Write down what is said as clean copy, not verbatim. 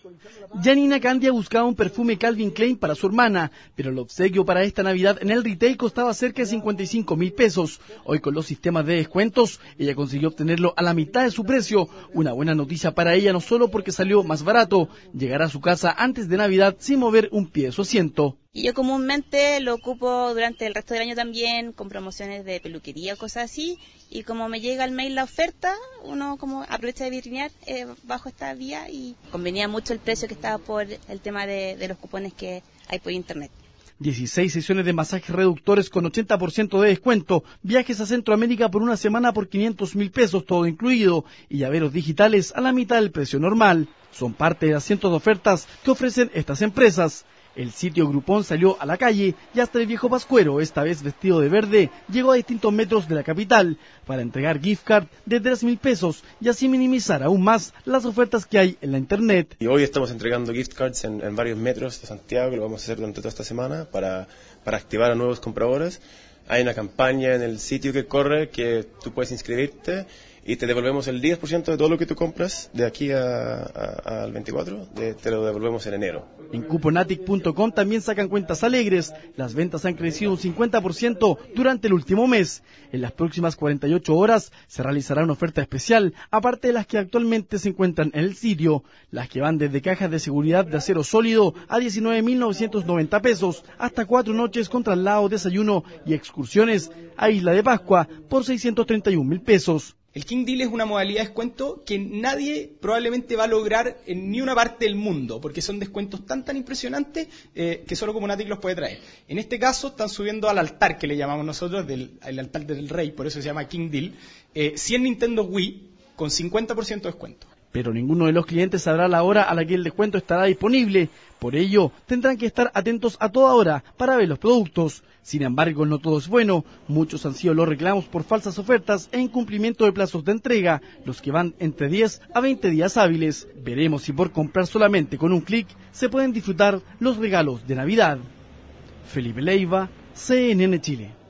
Janina Candia buscaba un perfume Calvin Klein para su hermana, pero el obsequio para esta Navidad en el retail costaba cerca de 55.000 pesos. Hoy con los sistemas de descuentos, ella consiguió obtenerlo a la mitad de su precio. Una buena noticia para ella, no solo porque salió más barato, llegará a su casa antes de Navidad sin mover un pie de su asiento. Y yo comúnmente lo ocupo durante el resto del año también, con promociones de peluquería o cosas así, y como me llega al mail la oferta, uno como aprovecha de vitrinear bajo esta vía y convenía mucho el precio que estaba por el tema de los cupones que hay por internet. 16 sesiones de masajes reductores con 80% de descuento, viajes a Centroamérica por una semana por 500.000 pesos, todo incluido, y llaveros digitales a la mitad del precio normal. Son parte de las cientos de ofertas que ofrecen estas empresas. El sitio Groupon salió a la calle y hasta el viejo pascuero, esta vez vestido de verde, llegó a distintos metros de la capital para entregar gift card de 3.000 pesos y así minimizar aún más las ofertas que hay en la internet. Y hoy estamos entregando gift cards en varios metros de Santiago, que lo vamos a hacer durante toda esta semana para activar a nuevos compradores. Hay una campaña en el sitio que corre que tú puedes inscribirte y te devolvemos el 10% de todo lo que tú compras de aquí al 24, te lo devolvemos en enero. En Cuponatic.com también sacan cuentas alegres. Las ventas han crecido un 50% durante el último mes. En las próximas 48 horas se realizará una oferta especial, aparte de las que actualmente se encuentran en el sitio. Las que van desde cajas de seguridad de acero sólido a 19.990 pesos, hasta 4 noches con traslado, desayuno y excursiones a Isla de Pascua por 631.000 pesos. El King Deal es una modalidad de descuento que nadie probablemente va a lograr en ni una parte del mundo, porque son descuentos tan impresionantes que solo Cuponatic los puede traer. En este caso están subiendo al altar, que le llamamos nosotros, el altar del rey, por eso se llama King Deal, 100 Nintendo Wii con 50% de descuento. Pero ninguno de los clientes sabrá la hora a la que el descuento estará disponible. Por ello, tendrán que estar atentos a toda hora para ver los productos. Sin embargo, no todo es bueno. Muchos han sido los reclamos por falsas ofertas e incumplimiento de plazos de entrega, los que van entre 10 a 20 días hábiles. Veremos si por comprar solamente con un clic se pueden disfrutar los regalos de Navidad. Felipe Leiva, CNN Chile.